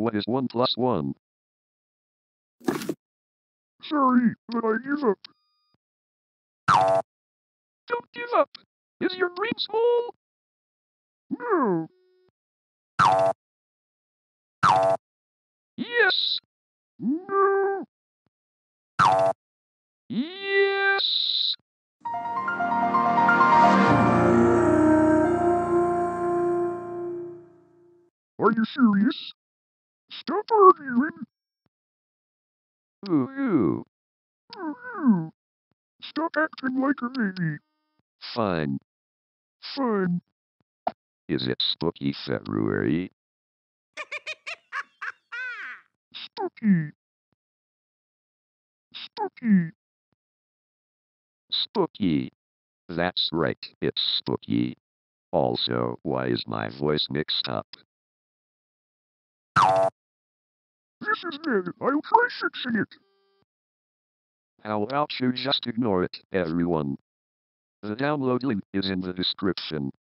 What is 1 plus 1? Sorry, but I give up. Don't give up. Is your brain small? No. Yes. No. Yes. Are you serious? Stop arguing. Ooh. Ooh. Stop acting like a baby. Fine. Fine. Is it Spooky February? Spooky. Spooky. Spooky. That's right, it's spooky. Also, why is my voice mixed up? This is dead. I'll try fixing it. How about you just ignore it, everyone? The download link is in the description.